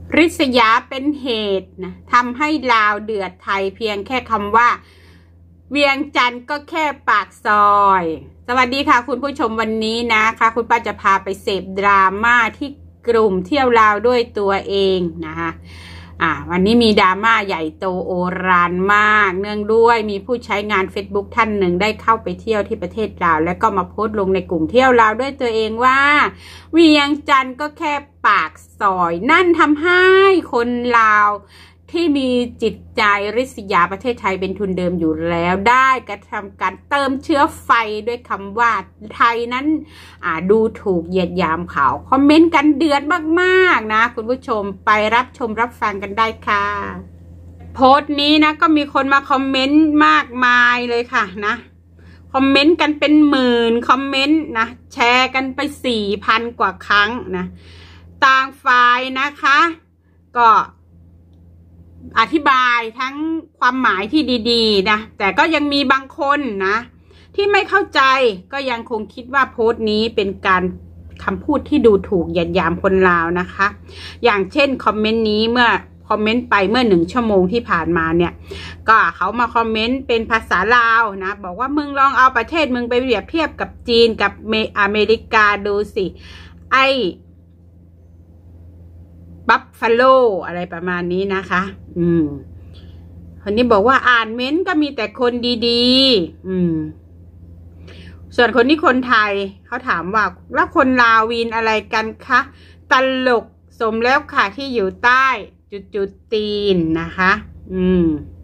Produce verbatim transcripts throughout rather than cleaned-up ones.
ริษยาเป็นเหตุนะทำให้ลาวเดือดไทยเพียงแค่คำว่าเวียงจันทร์ก็แค่ปากซอยสวัสดีค่ะคุณผู้ชมวันนี้นะคะคุณป้าจะพาไปเสพดราม่าที่กลุ่มเที่ยวลาวด้วยตัวเองนะคะอ่าวันนี้มีดราม่าใหญ่โตโอฬารมากเนื่องด้วยมีผู้ใช้งาน Facebook ท่านหนึ่งได้เข้าไปเที่ยวที่ประเทศลาวแล้วก็มาโพสต์ลงในกลุ่มเที่ยวลาวด้วยตัวเองว่าเวียงจันทร์ก็แค่ปากซอยนั่นทำให้คนลาวที่มีจิตใจริษยาประเทศไทยเป็นทุนเดิมอยู่แล้วได้กระทำการเติมเชื้อไฟด้วยคำว่าไทยนั้นอ่าดูถูกเหยียดหยามเขาคอมเมนต์กันเดือดมากๆนะคุณผู้ชมไปรับชมรับฟังกันได้ค่ะโพสต์นี้นะก็มีคนมาคอมเมนต์มากมายเลยค่ะนะคอมเมนต์กันเป็นหมื่นคอมเมนต์นะแชร์กันไปสี่พันกว่าครั้งนะต่างฝ่ายนะคะก็อธิบายทั้งความหมายที่ดีๆนะแต่ก็ยังมีบางคนนะที่ไม่เข้าใจก็ยังคงคิดว่าโพสต์นี้เป็นการคำพูดที่ดูถูกเหยียดหยามคนลาวนะคะอย่างเช่นคอมเมนต์นี้เมื่อคอมเมนต์ไปเมื่อหนึ่งชั่วโมงที่ผ่านมาเนี่ยก็เขามาคอมเมนต์เป็นภาษาลาวนะบอกว่ามึงลองเอาประเทศมึงไปเปรียบเทียบกับจีนกับอเมริกาดูสิไอบัฟฟาโลอะไรประมาณนี้นะคะอืมคนนี้บอกว่าอ่านเม้นต์ก็มีแต่คนดีๆอืมส่วนคนนี้คนไทยเขาถามว่าแล้วคนลาววีนอะไรกันคะตลกสมแล้วค่ะที่อยู่ใต้จุดๆตีนนะคะอืม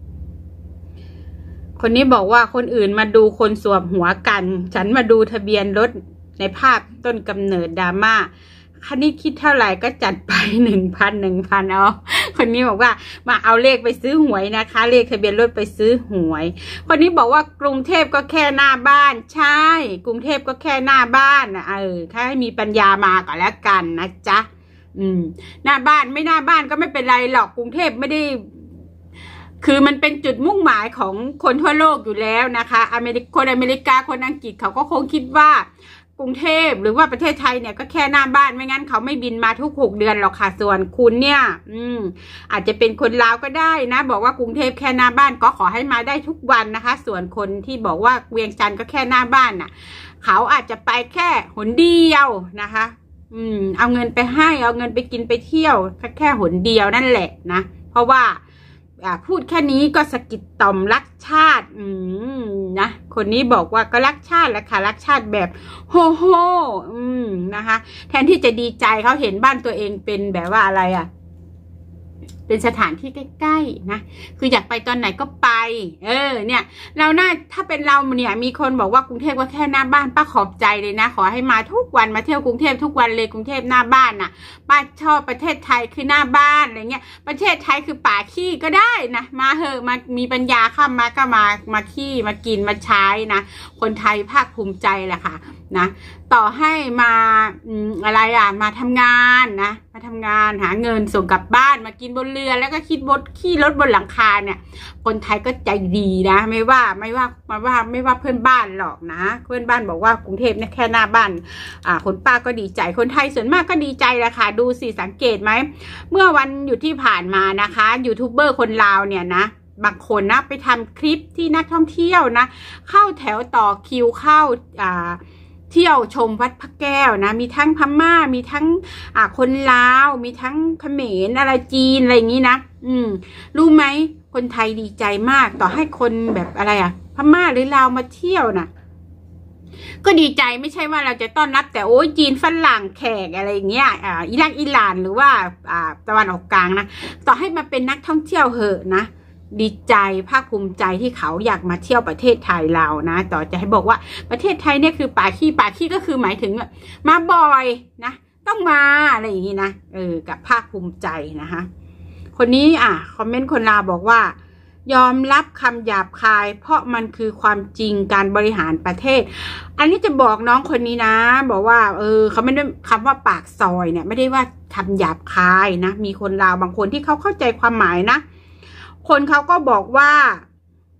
คนนี้บอกว่าคนอื่นมาดูคนสวมหัวกันฉันมาดูทะเบียนรถในภาพต้นกำเนิดดราม่าคันนี้คิดเท่าไหร่ก็จัดไปหนึ่งพันหนึ่งพันเอาคนนี้บอกว่ามาเอาเลขไปซื้อหวยนะคะเลขทะเบียนรถไปซื้อหวยคนนี้บอกว่ากรุงเทพก็แค่หน้าบ้านใช่กรุงเทพก็แค่หน้าบ้านนะเออแค่ให้มีปัญญามาก่อนแล้วกันนะจ๊ะอืมหน้าบ้านไม่หน้าบ้านก็ไม่เป็นไรหรอกกรุงเทพไม่ได้คือมันเป็นจุดมุ่งหมายของคนทั่วโลกอยู่แล้วนะคะอเมริกคนอเมริกาคนอังกฤษเขาก็คงคิดว่ากรุงเทพหรือว่าประเทศไทยเนี่ยก็แค่หน้าบ้านไม่งั้นเขาไม่บินมาทุกหกเดือนหรอกค่ะส่วนคุณเนี่ยอืมอาจจะเป็นคนลาวก็ได้นะบอกว่ากรุงเทพแค่หน้าบ้านก็ขอให้มาได้ทุกวันนะคะส่วนคนที่บอกว่าเวียงจันทร์ก็แค่หน้าบ้านน่ะเขาอาจจะไปแค่หนเดียวนะคะอืมเอาเงินไปให้เอาเงินไปกินไปเที่ยวแค่แค่หนเดียวนั่นแหละนะเพราะว่าพูดแค่นี้ก็สะกิดต่อมรักชาติอืมนะคนนี้บอกว่าก็รักชาติแหละค่ะรักชาติแบบโฮโฮอืมนะคะแทนที่จะดีใจเขาเห็นบ้านตัวเองเป็นแบบว่าอะไรอ่ะเป็นสถานที่ใกล้ๆนะคืออยากไปตอนไหนก็ไปเออเนี่ยเราน่าถ้าเป็นเราเนี่ยมีคนบอกว่ากรุงเทพก็แค่หน้าบ้านป้าขอบใจเลยนะขอให้มาทุกวันมาเที่ยวกรุงเทพทุกวันเลยกรุงเทพหน้าบ้านน่ะป้าชอบประเทศไทยคือหน้าบ้านอะไรเงี้ยประเทศไทยคือป่าขี้ก็ได้นะมาเหอะมามีปัญญาเข้ามาก็มามาขี้มากินมาใช้นะคนไทยภาคภูมิใจแหละค่ะนะต่อให้มาอืมอะไรอ่ะมาทำงานนะมาทำงานหาเงินส่งกลับบ้านมากินบนเรือแล้วก็คิดบดขี้รถบนหลังคาเนี่ยคนไทยก็ใจดีนะไม่ว่าไม่ว่าไม่ว่าไม่ว่าเพื่อนบ้านหรอกนะเพื่อนบ้านบอกว่ากรุงเทพเนี่ยแค่หน้าบ้านอ่าคนป้าก็ดีใจคนไทยส่วนมากก็ดีใจแหละค่ะดูสิสังเกตไหมเมื่อวันหยุดที่ผ่านมานะคะยูทูบเบอร์คนลาวเนี่ยนะบางคนนะไปทำคลิปที่นักท่องเที่ยวนะเข้าแถวต่อคิวเข้าอ่าเที่ยวชมวัดพระแก้วนะมีทั้งพม่ามีทั้งอ่าคนลาวมีทั้งเขมรอะไรจีนอะไรอย่างนี้นะอืมรู้ไหมคนไทยดีใจมากต่อให้คนแบบอะไรอ่ะพม่าหรือลาวมาเที่ยวนะก็ดีใจไม่ใช่ว่าเราจะต้อนรับแต่โอ้ยจีนฝรั่งแขกอะไรอย่างเงี้ยอ่าอิรักอิหร่านหรือว่าอ่าตะวันออกกลางนะต่อให้มาเป็นนักท่องเที่ยวเหอะนะดีใจภาคภูมิใจที่เขาอยากมาเที่ยวประเทศไทยเรานะต่อจะให้บอกว่าประเทศไทยเนี่ยคือป่าขี้ป่าขี้ก็คือหมายถึงมาบ่อยนะต้องมาอะไรอย่างนี้นะเออกับภาคภูมิใจนะคะคนนี้อ่ะคอมเมนต์คนลาวบอกว่ายอมรับคำหยาบคายเพราะมันคือความจริงการบริหารประเทศอันนี้จะบอกน้องคนนี้นะบอกว่าเออเขาไม่ได้คำว่าปากซอยเนี่ยไม่ได้ว่าคำหยาบคายนะมีคนลาวบางคนที่เขาเข้าใจความหมายนะคนเขาก็บอกว่า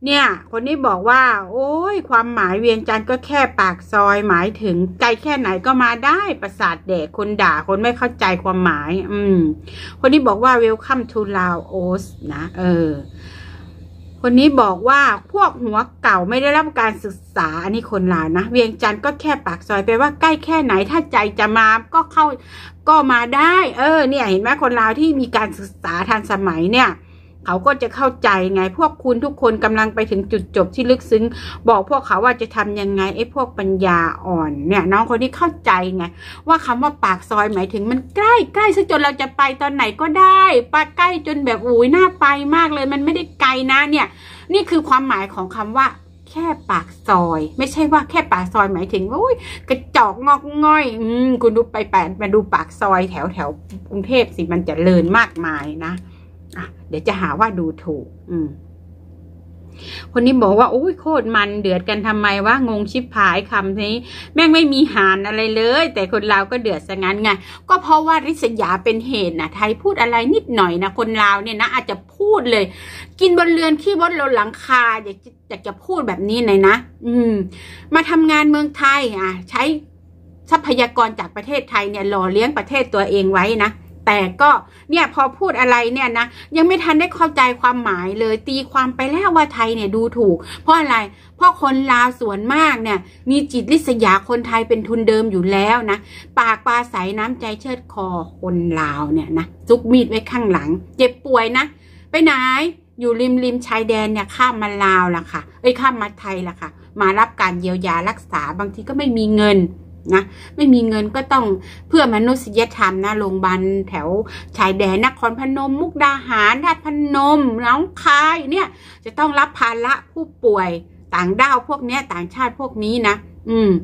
เนี่ยคนนี้บอกว่าโอ้ยความหมายเวียงจันทร์ก็แค่ปากซอยหมายถึงไกลแค่ไหนก็มาได้ประสาทแดกคนด่าคนไม่เข้าใจความหมายอืมคนนี้บอกว่า welcome to Laos นะเออคนนี้บอกว่าพวกหัวเก่าไม่ได้รับการศึกษาอันนี้คนลาวนะเวียงจันทร์ก็แค่ปากซอยแปลว่าใกล้แค่ไหนถ้าใจจะมาก็เข้าก็มาได้เออเนี่ยเห็นไหมคนลาวที่มีการศึกษาทันสมัยเนี่ยเขาก็จะเข้าใจไงพวกคุณทุกคนกำลังไปถึงจุดจบที่ลึกซึ้งบอกพวกเขาว่าจะทำยังไงไอ้พวกปัญญาอ่อนเนี่ยน้องคนนี้เข้าใจไงว่าคำว่าปากซอยหมายถึงมันใกล้ใกล้ซะจนเราจะไปตอนไหนก็ได้ปาใกล้จนแบบอุ้ยน่าไปมากเลยมันไม่ได้ไกลนะเนี่ยนี่คือความหมายของคำว่าแค่ปากซอยไม่ใช่ว่าแค่ปากซอยหมายถึงโอ้ยกระจอกงอกง่อยอืมคุณดูไปแปดมาดูปากซอยแถวแถวกรุงเทพสิมันจะเลินมากมายนะอ่ะเดี๋ยวจะหาว่าดูถูกอืมคนนี้บอกว่าโอ้ยโคตรมันเดือดกันทำไมวะงงชิบหายคำนี้แม่งไม่มีหานอะไรเลยแต่คนลาวก็เดือดซะงั้นไงก็เพราะว่าริษยาเป็นเหตุนะไทยพูดอะไรนิดหน่อยนะคนลาวเนี่ยนะอาจจะพูดเลยกินบนเรือนขี้บนรถหลังคาอยากจะอยากจะพูดแบบนี้เลยนะอืมมาทำงานเมืองไทยอ่ะใช้ทรัพยากรจากประเทศไทยเนี่ยหล่อเลี้ยงประเทศตัวเองไว้นะแต่ก็เนี่ยพอพูดอะไรเนี่ยนะยังไม่ทันได้เข้าใจความหมายเลยตีความไปแล้วว่าไทยเนี่ยดูถูกเพราะอะไรเพราะคนลาวส่วนมากเนี่ยมีจิตริษยาคนไทยเป็นทุนเดิมอยู่แล้วนะปากปลาใสน้ำใจเชิดคอคนลาวเนี่ยนะซุกมีดไว้ข้างหลังเจ็บป่วยนะไปไหนอยู่ริมริมชายแดนเนี่ยข้ามมาลาวล่ะค่ะเอ้ยข้ามมาไทยล่ะค่ะมารับการเยียวยารักษาบางทีก็ไม่มีเงินนะไม่มีเงินก็ต้องเพื่อมนุษยธรรมนะโรงพยาบาลแถวชายแดนนครพนมมุกดาหารราชพนมหนองคายเนี่ยจะต้องรับภาระผู้ป่วยต่างด้าวพวกเนี้ยต่างชาติพวกนี้นะอืม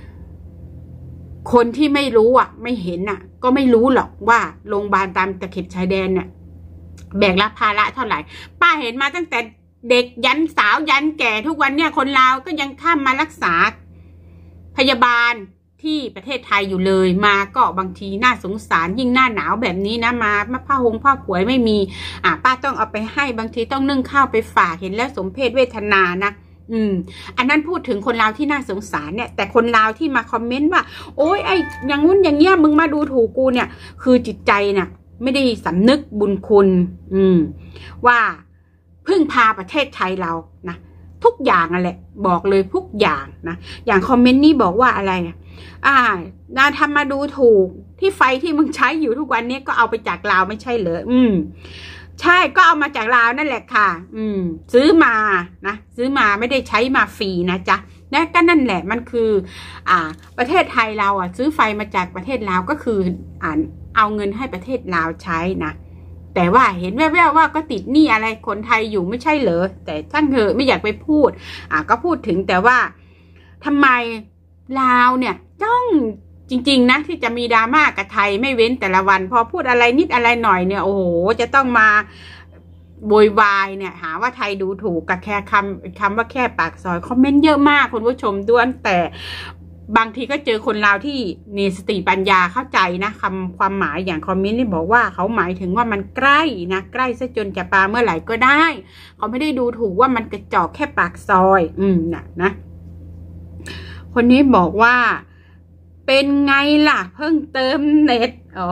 คนที่ไม่รู้อ่ะไม่เห็นอ่ะก็ไม่รู้หรอกว่าโรงพยาบาลตามตะเข็บชายแดนเนี่ยแบกรับภาระเท่าไหร่ป้าเห็นมาตั้งแต่เด็กยันสาวยันแก่ทุกวันเนี่ยคนลาวก็ยังข้ามมารักษาพยาบาลที่ประเทศไทยอยู่เลยมาก็บางทีน่าสงสารยิ่งหน้าหนาวแบบนี้นะมาผ้าหงผ้าป่วยไม่มีอ่าป้าต้องเอาไปให้บางทีต้องนึ่งข้าวไปฝากเห็นแล้วสมเพชเวทนานะอืมอันนั้นพูดถึงคนลาวที่น่าสงสารเนี่ยแต่คนลาวที่มาคอมเมนต์ว่าโอ๊ยไอ้อย่างงู้นอย่างเงี้ยมึงมาดูถูกกูเนี่ยคือจิตใจเนี่ยไม่ได้สำนึกบุญคุณอืมว่าพึ่งพาประเทศไทยเรานะทุกอย่างนั่นแหละบอกเลยทุกอย่างนะอย่างคอมเมนต์นี้บอกว่าอะไรอ่านาทำมาดูถูกที่ไฟที่มึงใช้อยู่ทุกวันนี้ก็เอาไปจากลาวไม่ใช่เหรออืมใช่ก็เอามาจากลาวนั่นแหละค่ะอืมซื้อมานะซื้อมาไม่ได้ใช้มาฟรีนะจ๊ะนะก็นั่นแหละมันคืออ่าประเทศไทยเราอ่ะซื้อไฟมาจากประเทศลาวก็คืออ่าเอาเงินให้ประเทศลาวใช้นะแต่ว่าเห็นแว่วๆว่าก็ติดหนี้อะไรคนไทยอยู่ไม่ใช่เหรอแต่ช่างเถอะไม่อยากไปพูดอ่าก็พูดถึงแต่ว่าทำไมลาวเนี่ยจ้องจริงๆนะที่จะมีดราม่ากับไทยไม่เว้นแต่ละวันพอพูดอะไรนิดอะไรหน่อยเนี่ยโอ้โหจะต้องมาโวยวายเนี่ยหาว่าไทยดูถูกกับแค่คำคำว่าแค่ปากซอยคอมเมนต์เยอะมากคุณผู้ชมด้วยแต่บางทีก็เจอคนลาวที่มีสติปัญญาเข้าใจนะคำความหมายอย่างคอมเมนต์นี่บอกว่าเขาหมายถึงว่ามันใกล้นะใกล้ซะจนจะปาเมื่อไหร่ก็ได้เขาไม่ได้ดูถูกว่ามันกระจอกแค่ปากซอยอืมนะนะคนนี้บอกว่าเป็นไงล่ะเพิ่งเติมเน็ตอ๋อ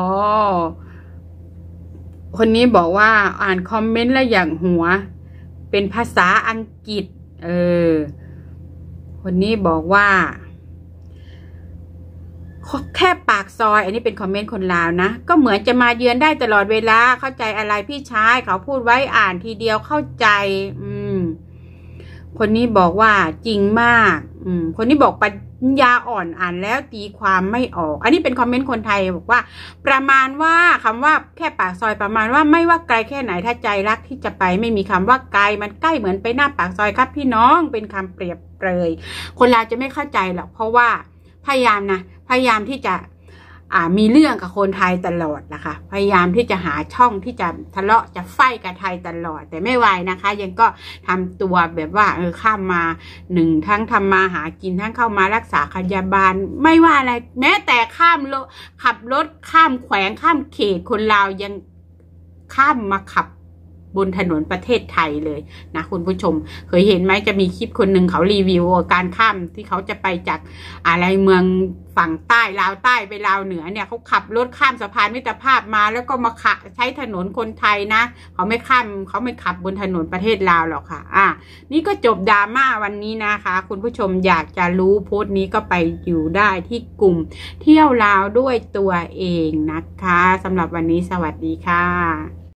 คนนี้บอกว่าอ่านคอมเมนต์แล้วอย่างหัวเป็นภาษาอังกฤษเออคนนี้บอกว่าแค่ปากซอยอันนี้เป็นคอมเมนต์คนลาวนะก็เหมือนจะมาเยือนได้ตลอดเวลาเข้าใจอะไรพี่ชายเขาพูดไว้อ่านทีเดียวเข้าใจอืมคนนี้บอกว่าจริงมากอืมคนนี้บอกปัญญาอ่อนอ่านแล้วตีความไม่ออกอันนี้เป็นคอมเมนต์คนไทยบอกว่าประมาณว่าคำว่าแค่ปากซอยประมาณว่าไม่ว่าไกลแค่ไหนถ้าใจรักที่จะไปไม่มีคำว่าไกลมันใกล้เหมือนไปหน้าปากซอยครับพี่น้องเป็นคำเปรียบเปรยคนลาวจะไม่เข้าใจหรอกเพราะว่าพยายามนะพยายามที่จะอ่ามีเรื่องกับคนไทยตลอดนะคะพยายามที่จะหาช่องที่จะทะเลาะจะไฟกับไทยตลอดแต่ไม่ไหวนะคะยังก็ทำตัวแบบว่าเออข้ามมาหนึ่งทั้งทำมาหากินทั้งเข้ามารักษาพยาบาลไม่ว่าอะไรแม้แต่ข้ามรถขับรถข้ามแขวงข้ามเขตคนลาวยังข้ามมาขับบนถนนประเทศไทยเลยนะคุณผู้ชมเคยเห็นไหมจะมีคลิปคนหนึ่งเขารีวิวการข้ามที่เขาจะไปจากอะไรเมืองฝั่งใต้ลาวใต้ไปลาวเหนือเนี่ยเขาขับรถข้ามสะพานมิตรภาพมาแล้วก็มาขะใช้ถนนคนไทยนะเขาไม่ข้ามเขาไม่ขับบนถนนประเทศลาวหรอกค่ะอ่ะนี่ก็จบดราม่าวันนี้นะคะคุณผู้ชมอยากจะรู้โพสต์นี้ก็ไปอยู่ได้ที่กลุ่มเที่ยวลาวด้วยตัวเองนะคะสำหรับวันนี้สวัสดีค่ะ